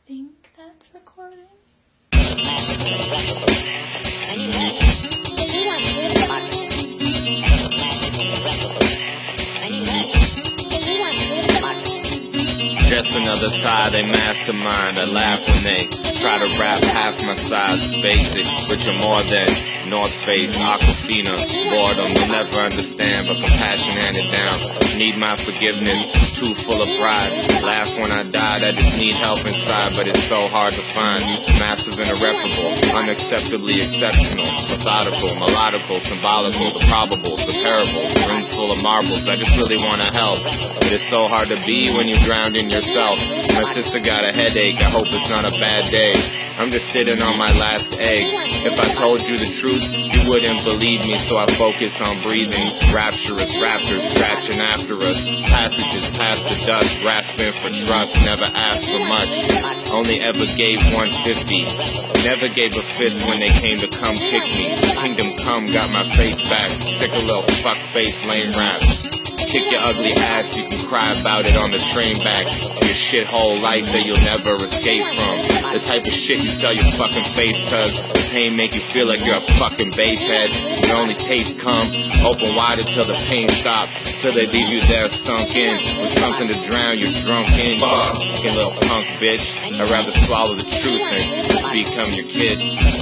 think that's recording. Just another side, they mastermind. I laugh when they try to rap half my size. Basic, which are more than North Face, Aquafina, boredom. You'll never understand, but compassion handed down. Need my forgiveness, too full of pride. Laugh when I died, I just need help inside, but it's so hard to find. Massive and irreparable, unacceptably exceptional, methodical, melodical, symbolical, the probable, the parable, rooms full of marbles. I just really want to help, but it's so hard to be when you're drowned in yourself. My sister got a headache, I hope it's not a bad day. I'm just sitting on my last egg. If I told you the truth, you wouldn't believe me, so I focus on breathing. Rapturous raptors scratching after us. Passages past the dust, grasping for trust. Never asked for much, only ever gave 150. Never gave a fist when they came to come kick me. Kingdom come, got my faith back. Sick of little fuck face lame raps. Kick your ugly ass, you can cry about it on the train back to your shithole life that you'll never escape from. The type of shit you sell your fucking face cause the pain make you feel like you're a fucking basehead. You only taste cum, open wide until the pain stop, till they leave you there sunk in with something to drown your drunk in. Fucking little punk bitch, I'd rather swallow the truth than become your kid.